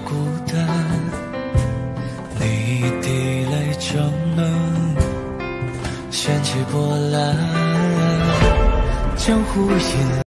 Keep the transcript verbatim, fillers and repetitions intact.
孤单，你滴泪成能掀起波澜，江湖烟。